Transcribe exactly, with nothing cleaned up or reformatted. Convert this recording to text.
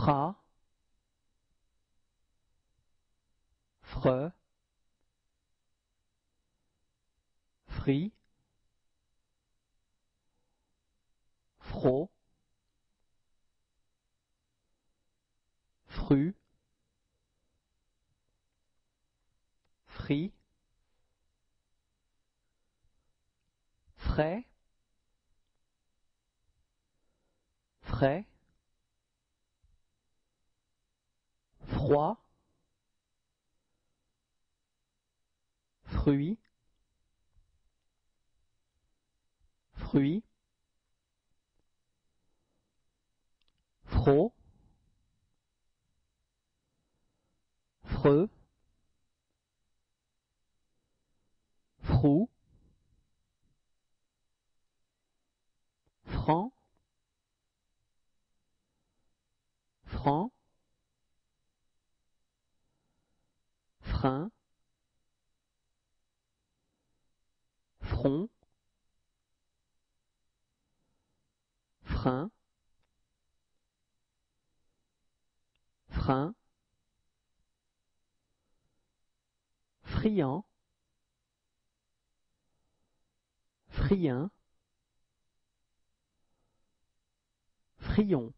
fra, fre, fri, fro, fru, fri, frais, frais, froid, fruit, fruit, fro, freux, frou, franc, franc, frein, front, frein, frein, friand, friand, frion.